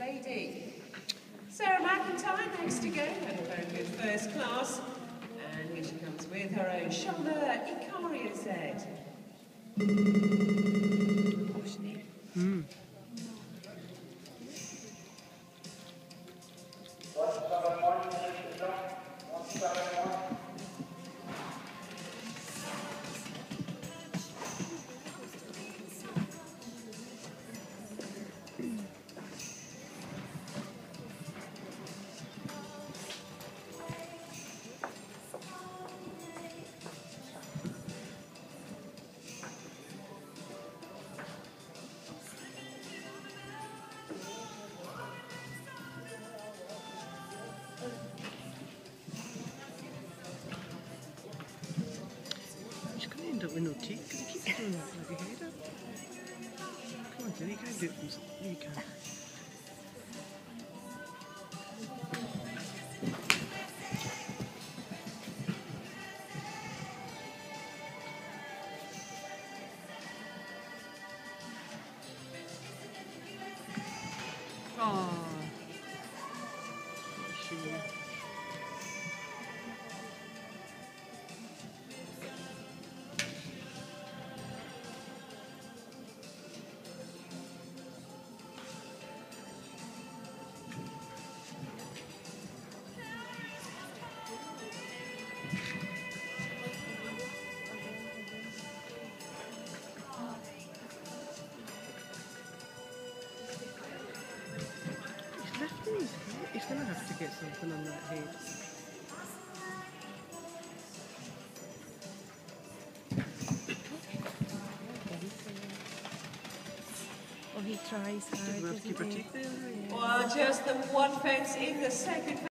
lady. Sarah McIntyre next to go, had a very good first class. And here she comes with her own Charmeur Ikaria Z. End up with no teeth because he keeps throwing that bloody head up. Come on, Jenny, you can't do it from something. You can. Aww. He's going to have to get something on that head. Oh, he tries hard. Well, just the one fence in the second.